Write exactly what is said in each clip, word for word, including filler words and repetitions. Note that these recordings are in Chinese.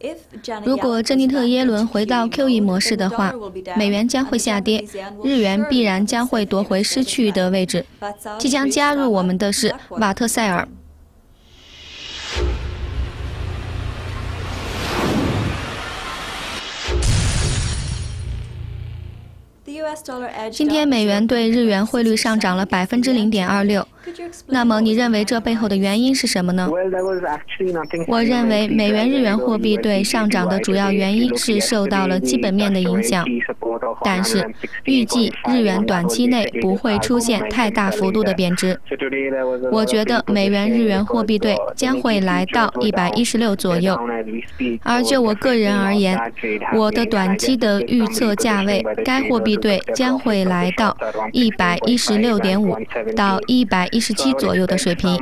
如果珍妮特·耶伦回到 Q E 模式的话，美元将会下跌，日元必然将会夺回失去的位置。即将加入我们的是瓦特塞尔。今天美元对日元汇率上涨了百分之零点二六。那么你认为这背后的原因是什么呢？我认为美元日元货币对上涨的主要原因是受到了基本面的影响，但是预计日元短期内不会出现太大幅度的贬值。我觉得美元日元货币对将会来到一百一十六左右，而就我个人而言，我的短期的预测价位，该货币对将会来到一百一十六点五到一百一十七左右的水平。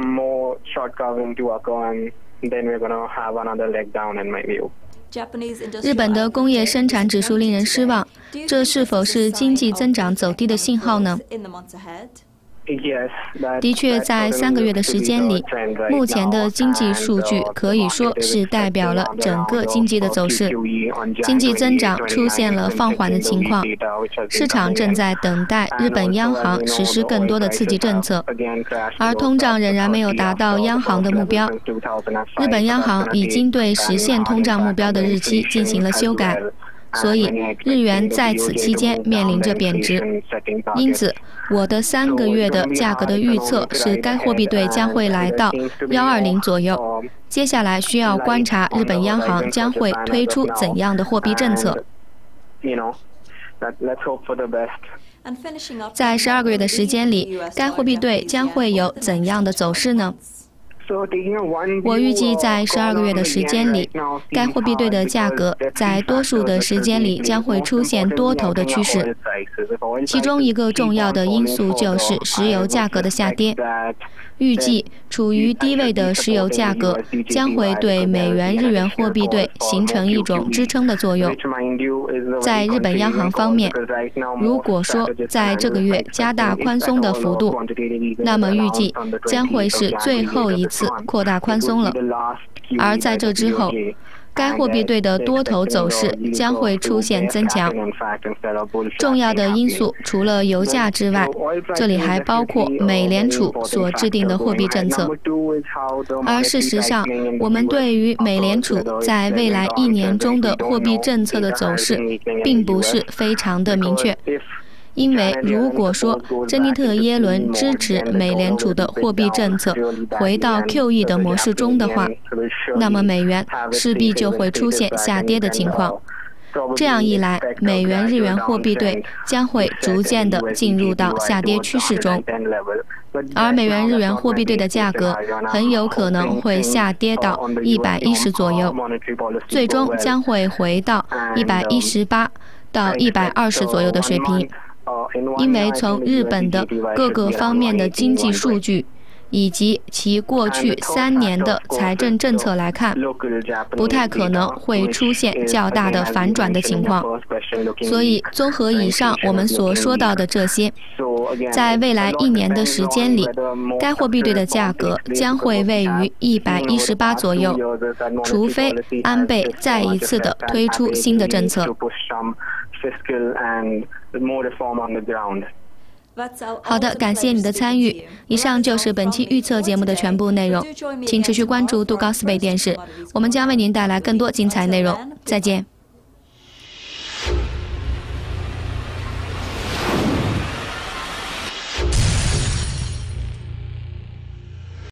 日本的工业生产指数令人失望，这是否是经济增长走低的信号呢？的确，在三个月的时间里，目前的经济数据可以说是代表了整个经济的走势。经济增长出现了放缓的情况，市场正在等待日本央行实施更多的刺激政策，而通胀仍然没有达到央行的目标。日本央行已经对实现通胀目标的日期进行了修改。所以，日元在此期间面临着贬值，因此，我的三个月的价格的预测是该货币对将会来到一二零左右。接下来需要观察日本央行将会推出怎样的货币政策。在十二个月的时间里，该货币对将会有怎样的走势呢？我预计在十二个月的时间里，该货币对的价格在多数的时间里将会出现多头的趋势。其中一个重要的因素就是石油价格的下跌。预计处于低位的石油价格将会对美元日元货币对形成一种支撑的作用。在日本央行方面，如果说在这个月加大宽松的幅度，那么预计将会是最后一次扩大宽松了。而在这之后，该货币对的多头走势将会出现增强。重要的因素除了油价之外，这里还包括美联储所制定的货币政策。而事实上，我们对于美联储在未来一年中的货币政策的走势，并不是非常的明确。因为如果说珍妮特·耶伦支持美联储的货币政策回到 Q E 的模式中的话，那么美元势必就会出现下跌的情况。这样一来，美元日元货币对将会逐渐地进入到下跌趋势中，而美元日元货币对的价格很有可能会下跌到一百一十左右，最终将会回到一百一十八到一百二十左右的水平。因为从日本的各个方面的经济数据以及其过去三年的财政政策来看，不太可能会出现较大的反转的情况。所以，综合以上我们所说到的这些，在未来一年的时间里，该货币对的价格将会位于一百一十八左右，除非安倍再一次的推出新的政策。好的，感谢你的参与。以上就是本期预测节目的全部内容，请持续关注杜高斯贝电视，我们将为您带来更多精彩内容。再见。